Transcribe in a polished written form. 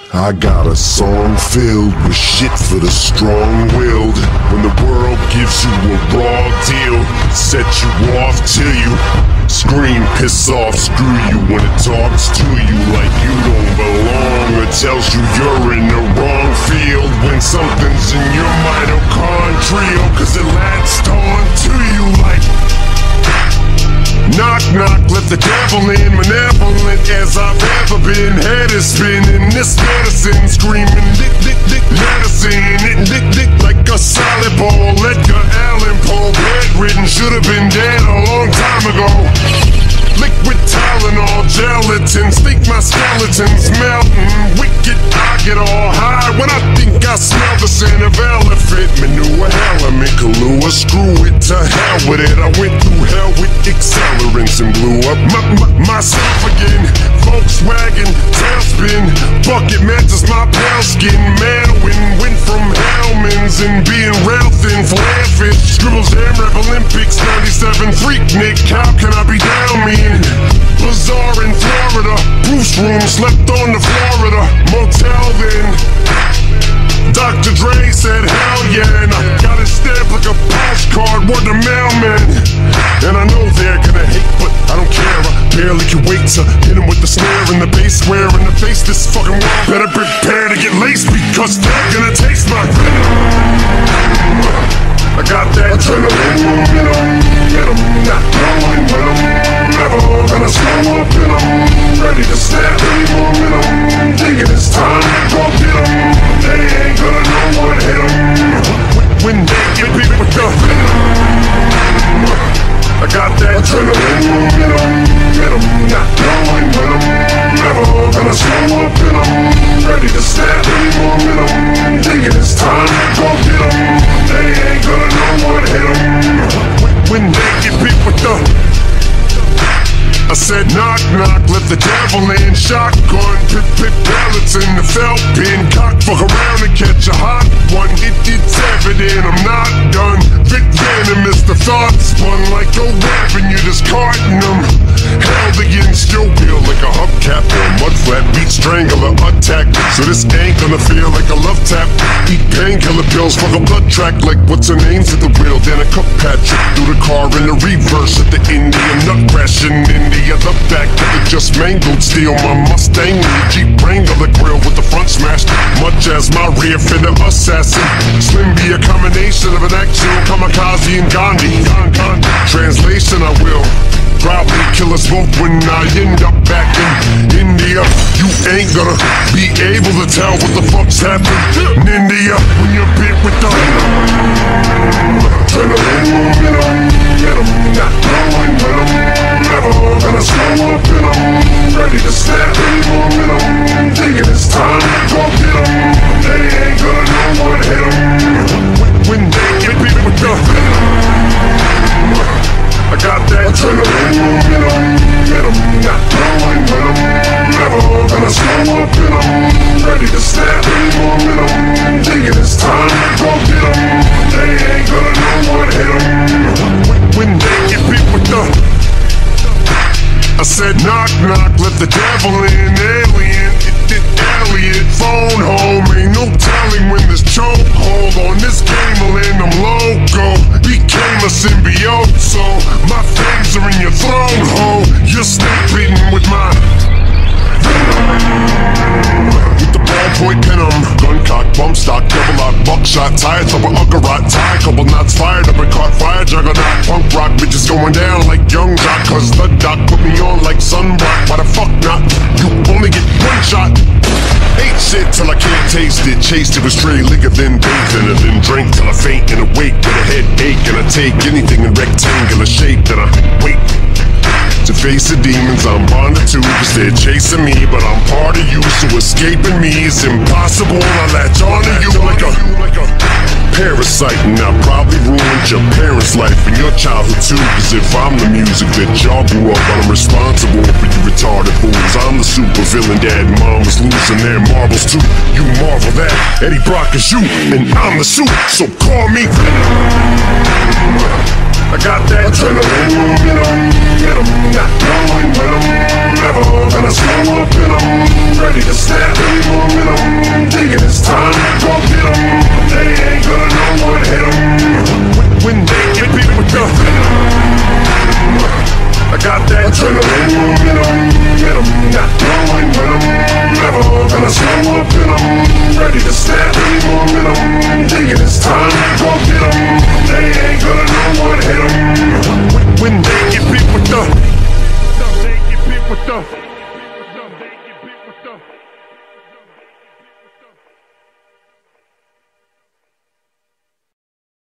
I got a song filled with shit for the strong-willed. When the world gives you a raw deal, set you off till you scream, piss off, screw you. When it talks to you like you don't belong, or tells you you're in the wrong field. When something's in your mitochondrial, cause it latched on to you like knock, knock, let the devil in. Malevolent as I've ever been. Head is spinning, this medicine screaming, lick, lick, lick, medicine. It lick, lick like a solid ball. Edgar Allan Poe, bedridden, should've been dead a long time ago. Liquid Tylenol, gelatins, think my skeleton's melting. Wicked, I get all high when I think I smell the scent of elephant manure. Element Kahlua, screw it, to hell with it. I went through hell with accelerants and blew up myself again. Volkswagen, tailspin, bucket matches my pale skin. Manowin, went from Hellman's and being rail thin, flare fish. Scribbles, Jam Rap Olympics, 97, Freaknik, how can I be down mean? Bazaar in Florida, Bruce room, slept on the Florida motel then. Dr. Dre said hell yeah, and I got it stamped like a postcard, word to mailman. And I know they're gonna hate, but I don't care, I barely can wait to hit them with the snare and the bass square in the face. This fucking world better prepare to get laced, because they're gonna taste my venom. I got that adrenaline momentum, not knowing when I'm never gonna slow up in 'em. Ready to snap any momentum, thinking it's time to go get 'em. They ain't gonna know what hit 'em when they get beat with the venom. I got that adrenaline momentum, not knowing when I'm never gonna slow up in 'em. Ready to snap any momentum, thinking it's time to go get 'em. They ain't gonna know what hit 'em when they get beat with the. I said knock, knock, let the devil in. Shotgun, pip, pellets in the felt pin. Cock, fuck around and catch a hot one. It's evident I'm not done. Venom is the thought spun like a weapon, you're discarding them. Held against your will like a hubcap or mud flat. Beat strangler attack, so this ain't gonna feel like a love tap. Eat painkiller pills, fuck a blood track like what's her name's at the wheel. Then a cup Patrick through the car in the reverse at the Indian nut crashing India. The back of the just mangled steel. My Mustang with a Jeep Wrangler grill with the front smashed, much as my rear fender assassin. Slim be a combination of an actual kamikaze and Gandhi. Translation, I will probably kill us both when I end up back in India. You ain't gonna be able to tell what the fuck's happened in India when you're bit with the adrenaline momentum, not knowing when I'm never gonna slow up in 'em. Ready to snap any momentum, thinking it's time to go get 'em. They ain't gonna know what hit 'em when they get beat with the venom. I got that adrenaline momentum, not knowing when I'm never gonna slow up in 'em. Ready to snap any momentum, thinking it's time to go get 'em. They ain't gonna know what hit 'em when they get beat with the. I said knock, knock, let the devil in. Alien, Elliot, phone home. Ain't no telling when this chokehold on this game will end. I'm loco, became a symbiote, so my fangs are in your throne hole. You're snapping with my with the ballpoint venom. Gun cock, bump stock, double lock, buckshot, tires up a Uggarot, tie, couple knots fired up and caught fire, juggernaut, punk rock, bitches going down like young jock, cause the doc put me on like sunblock. Why the fuck not? You only get one shot. Ate shit till I can't taste it. Chased it with stray liquor, then bathed in it, then drink till I faint and awake with a headache. And I take anything in rectangular shape, then I wait to face the demons I'm bonded to, cause they're chasing me, but I'm part of you, so escaping me is impossible. I latch onto you like a parasite, and I probably ruined your parents' life and your childhood too, cause if I'm the music that y'all grew up on, I'm responsible for you retarded fools. I'm the super villain, dad and mom was losing their marbles too. You marvel that Eddie Brock is you, and I'm the suit, so call me Venom. I got that adrenaline momentum, not knowing when I'm never gonna slow up in 'em. Ready to snap any momentum, Adrenaline, momentum, venom, not going when I'm never gonna slow up in 'em. Ready to snap any momentum, thinking it's time to go get 'em. They ain't gonna know what hit 'em when they get beat with the